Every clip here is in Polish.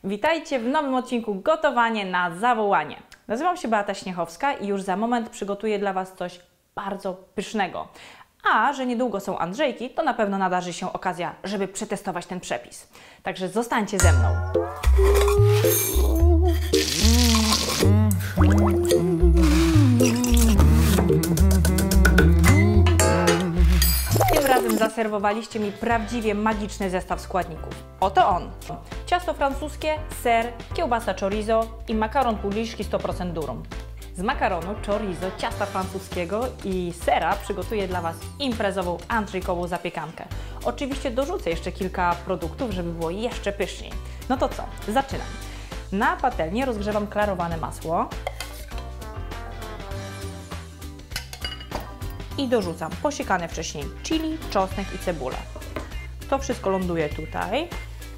Witajcie w nowym odcinku Gotowanie na zawołanie. Nazywam się Beata Śniechowska i już za moment przygotuję dla Was coś bardzo pysznego. A że niedługo są Andrzejki, to na pewno nadarzy się okazja, żeby przetestować ten przepis. Także zostańcie ze mną. Tym razem zaserwowaliście mi prawdziwie magiczny zestaw składników. Oto on. Ciasto francuskie, ser, kiełbasa chorizo i makaron puliszki 100% durum. Z makaronu, chorizo, ciasta francuskiego i sera przygotuję dla Was imprezową andrzejkową zapiekankę. Oczywiście dorzucę jeszcze kilka produktów, żeby było jeszcze pyszniej. No to co? Zaczynam. Na patelni rozgrzewam klarowane masło i dorzucam posiekane wcześniej chili, czosnek i cebulę. To wszystko ląduje tutaj.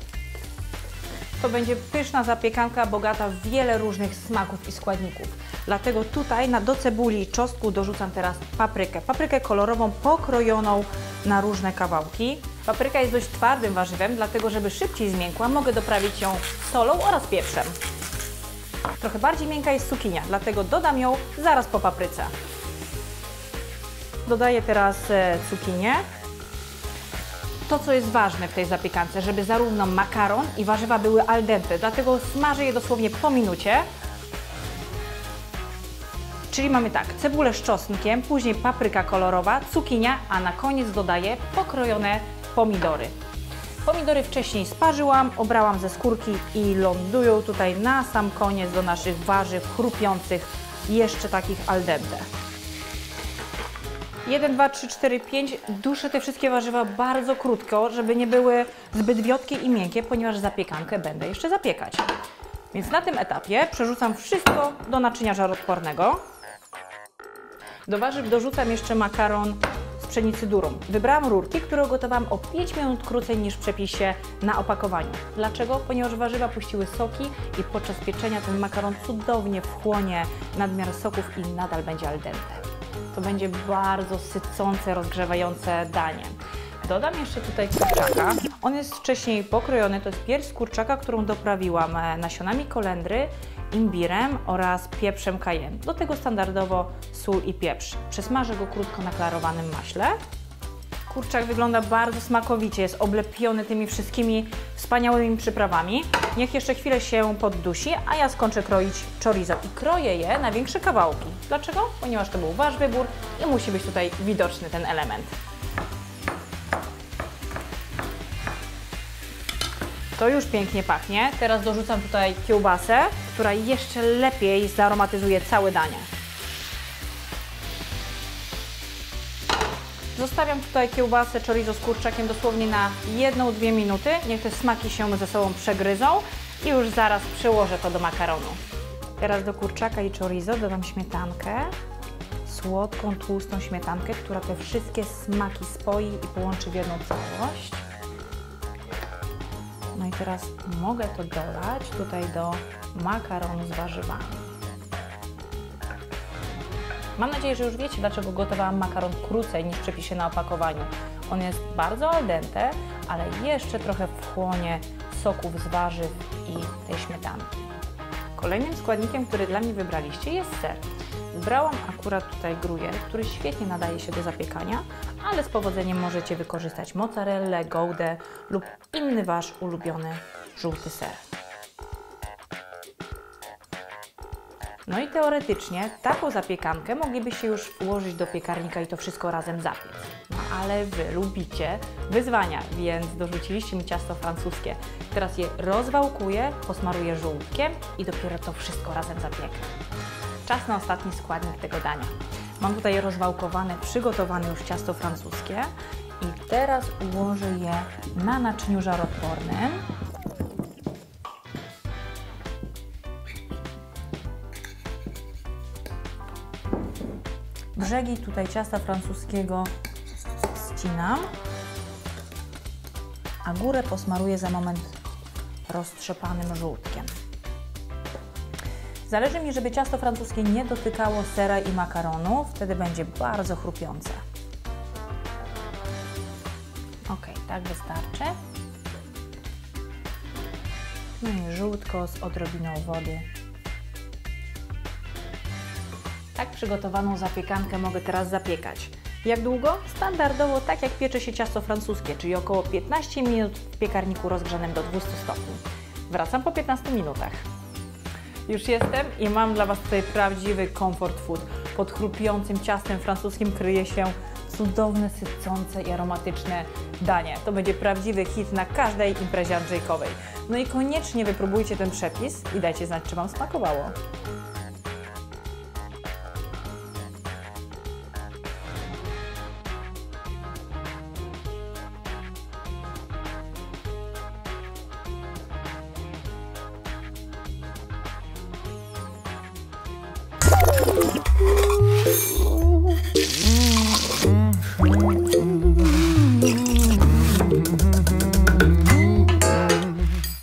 To będzie pyszna zapiekanka, bogata w wiele różnych smaków i składników. Dlatego tutaj do cebuli i czosnku dorzucam teraz paprykę. Paprykę kolorową pokrojoną na różne kawałki. Papryka jest dość twardym warzywem, dlatego żeby szybciej zmiękła, mogę doprawić ją solą oraz pieprzem. Trochę bardziej miękka jest cukinia, dlatego dodam ją zaraz po papryce. Dodaję teraz cukinię. To, co jest ważne w tej zapiekance, żeby zarówno makaron i warzywa były al dente, dlatego smażę je dosłownie po minucie. Czyli mamy tak, cebulę z czosnkiem, później papryka kolorowa, cukinia, a na koniec dodaję pokrojone pomidory. Pomidory wcześniej sparzyłam, obrałam ze skórki i lądują tutaj na sam koniec do naszych warzyw chrupiących, jeszcze takich al dente. 1, 2, 3, 4, 5. Duszę te wszystkie warzywa bardzo krótko, żeby nie były zbyt wiotkie i miękkie, ponieważ zapiekankę będę jeszcze zapiekać. Więc na tym etapie przerzucam wszystko do naczynia żaroodpornego. Do warzyw dorzucam jeszcze makaron z pszenicy durum. Wybrałam rurki, które ugotowałam o 5 minut krócej niż w przepisie na opakowaniu. Dlaczego? Ponieważ warzywa puściły soki i podczas pieczenia ten makaron cudownie wchłonie nadmiar soków i nadal będzie al dente. To będzie bardzo sycące, rozgrzewające danie. Dodam jeszcze tutaj kurczaka. On jest wcześniej pokrojony, to jest pierś z kurczaka, którą doprawiłam nasionami kolendry, imbirem oraz pieprzem cayenne. Do tego standardowo sól i pieprz. Przesmażę go krótko na klarowanym maśle. Kurczak wygląda bardzo smakowicie, jest oblepiony tymi wszystkimi wspaniałymi przyprawami. Niech jeszcze chwilę się poddusi, a ja skończę kroić chorizo i kroję je na większe kawałki. Dlaczego? Ponieważ to był Wasz wybór i musi być tutaj widoczny ten element. To już pięknie pachnie. Teraz dorzucam tutaj kiełbasę, która jeszcze lepiej zaromatyzuje całe danie. Zostawiam tutaj kiełbasę chorizo z kurczakiem dosłownie na 1-2 minuty. Niech te smaki się ze sobą przegryzą i już zaraz przełożę to do makaronu. Teraz do kurczaka i chorizo dodam śmietankę. Słodką, tłustą śmietankę, która te wszystkie smaki spoi i połączy w jedną całość. No i teraz mogę to dolać tutaj do makaronu z warzywami. Mam nadzieję, że już wiecie, dlaczego gotowałam makaron krócej niż w przepisie na opakowaniu. On jest bardzo al dente, ale jeszcze trochę wchłonie soków z warzyw i tej śmietanki. Kolejnym składnikiem, który dla mnie wybraliście, jest ser. Wybrałam akurat tutaj gruyère, który świetnie nadaje się do zapiekania, ale z powodzeniem możecie wykorzystać mozzarellę, goudę lub inny Wasz ulubiony żółty ser. No i teoretycznie taką zapiekankę moglibyście już włożyć do piekarnika i to wszystko razem zapiec. No ale Wy lubicie wyzwania, więc dorzuciliście mi ciasto francuskie. Teraz je rozwałkuję, posmaruję żółtkiem i dopiero to wszystko razem zapiekę. Czas na ostatni składnik tego dania. Mam tutaj rozwałkowane, przygotowane już ciasto francuskie i teraz ułożę je na naczyniu żaroodpornym. Brzegi tutaj ciasta francuskiego ścinam, a górę posmaruję za moment roztrzepanym żółtkiem. Zależy mi, żeby ciasto francuskie nie dotykało sera i makaronu, wtedy będzie bardzo chrupiące. Ok, tak wystarczy. No i żółtko z odrobiną wody. Tak przygotowaną zapiekankę mogę teraz zapiekać. Jak długo? Standardowo tak jak piecze się ciasto francuskie, czyli około 15 minut w piekarniku rozgrzanym do 200 stopni. Wracam po 15 minutach. Już jestem i mam dla Was tutaj prawdziwy comfort food. Pod chrupiącym ciastem francuskim kryje się cudowne, sycące i aromatyczne danie. To będzie prawdziwy hit na każdej imprezie andrzejkowej. No i koniecznie wypróbujcie ten przepis i dajcie znać, czy Wam smakowało.